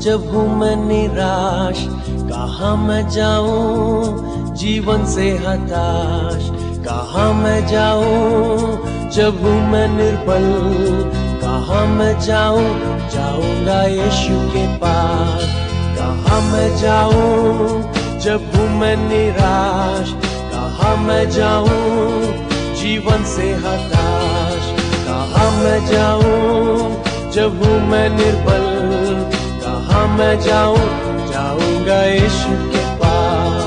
जब हूँ मैं निराश, कहाँ मैं जाऊँ जीवन से हताश। कहाँ मैं जाऊँ जब हूँ मैं निर्बल, कहाँ मैं जाऊँ, जाऊँगा यीशु के पास। कहाँ मैं जाऊँ जब हूँ मैं निराश, कहाँ मैं जाऊँ जीवन से हताश। कहाँ मैं जाऊँ जब हूँ मैं निर्बल, कहाँ मैं जाऊँ, जाऊँगा यीशु के पास।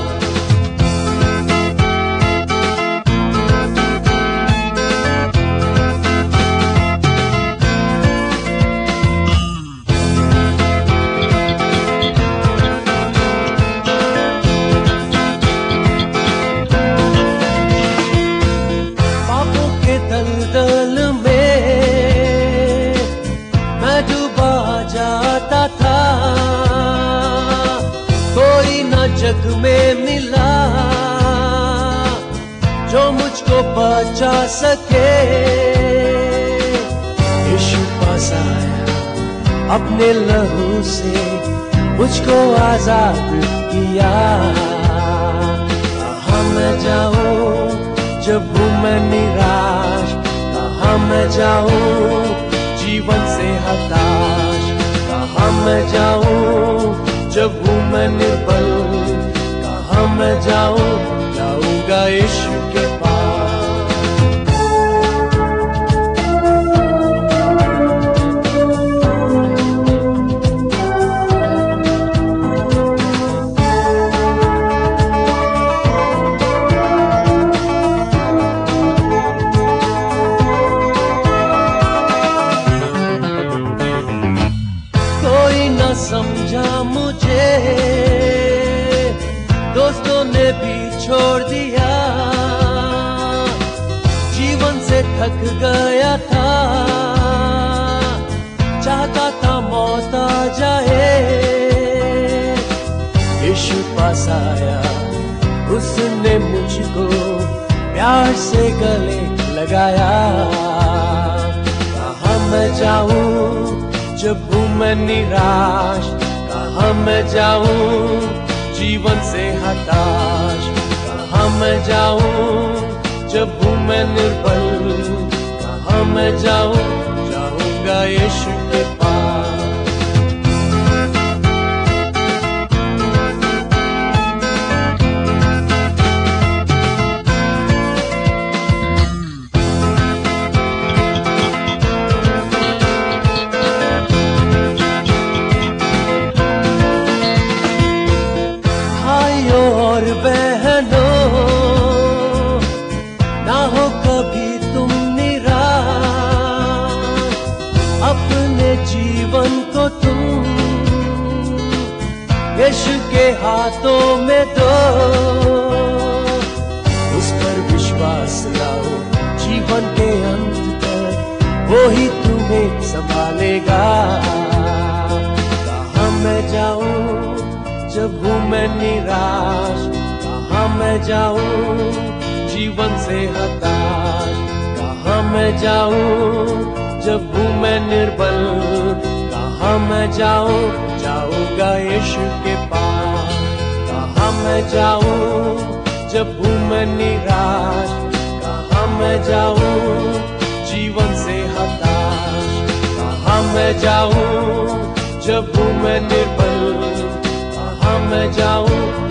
पापों के दलदल में मैं डूबा जाता था, कोई न जग में मिला जो मुझको बचा सके। यीशु पास आया, अपने लहू से मुझको आजाद किया। कहाँ मैं जाऊँ जब हूँ मैं निराश, कहाँ मैं जाऊँ जीवन से हताश। कहाँ मैं जाऊँ जब हूँ मैं निर्बल, कहाँ मैं जाऊँ, जाऊँगा यीशु के पास। कोई न समझा मुझे, दोस्तों ने भी छोड़ दिया। जीवन से थक गया था, चाहता था मौत आ जाए। यीशु पास आया, उसने मुझको प्यार से गले लगाया। कहाँ मैं जाऊँ जब हूँ मैं निराश, कहाँ मैं जाऊँ जीवन से हताश। कहाँ मैं जाऊँ जब हूँ मैं निर्बल, कहाँ मैं जाऊँ, जाऊँगा यीशु के पास। और बहनों, ना हो कभी तुम निराश, अपने जीवन को तुम यीशु के हाथों में दो। उस पर विश्वास लाओ, जीवन के अंत तक वो ही तुम्हें संभालेगा। कहाँ मैं जाऊँ जब हूँ मैं निराश, कहाँ मैं जाऊँ जीवन से हताश। कहाँ मैं जाऊँ जब हूँ मैं निर्बल, कहाँ मैं जाऊँ, जाऊँगा यीशु के पास। कहाँ मैं जाऊँ जब हूँ मैं निराश, कहाँ मैं जाऊँ जीवन से हताश। कहाँ मैं जाऊँ जब हूँ मैं निर्बल, कहाँ मैं जाऊँ,